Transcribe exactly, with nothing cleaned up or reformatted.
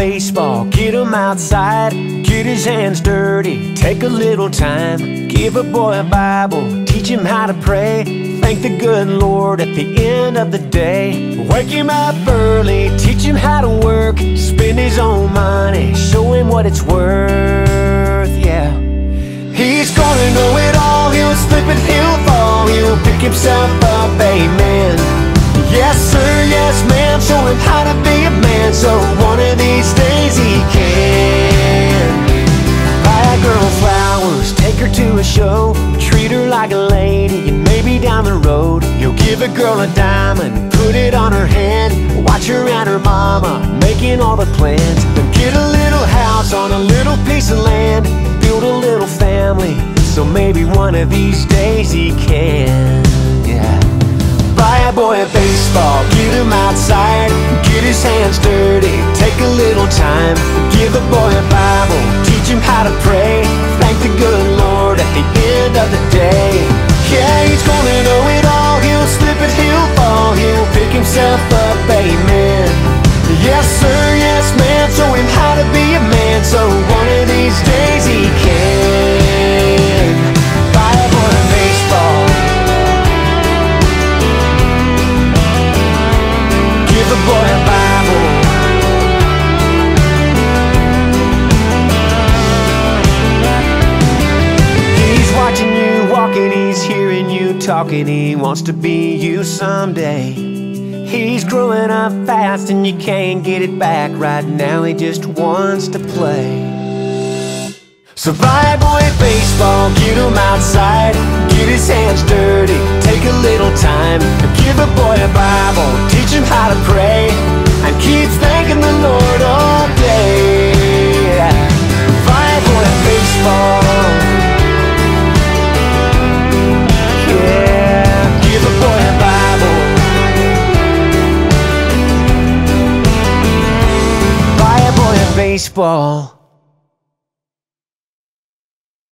baseball, get him outside, get his hands dirty, take a little time, give a boy a Bible, teach him how to pray, thank the good Lord at the end of the day. Wake him up early, teach him how to work, spend his own money, show him what it's worth, yeah. He's gonna know it all, he'll slip and he'll fall, he'll pick himself up, amen. Yes sir, yes ma'am, show him how to be a man, so one of these days he can. Buy a girl flowers, take her to a show, treat her like a lady, and maybe down the road you'll give a girl a diamond, put it on her hand, watch her and her mama making all the plans. Then get a little house on a little piece of land, build a little family, so maybe one of these days he can, yeah. Buy a boy a baseball, get him outside, get his hands dirty, take a little time, give a boy a Bible, teach him how to pray, thank the good Lord at the end of the day. Yeah, he's gonna know it all, he'll slip and he'll fall, he'll pick himself up, amen. Yes sir, yes ma'am, show him how to be a man, so one of these days he can. Buy a boy a baseball, give a boy a Bible. He's watching you walking, he's hearing you talking, he wants to be you someday. He's growing up fast and you can't get it back right now, he just wants to play. So buy a boy a baseball, get him outside, get his hands dirty, take a little time, give a boy a Bible, teach him how to pray, and keep thanking the Lord all day. Buy a boy a baseball, yeah, give a boy a Bible. Buy a boy a baseball.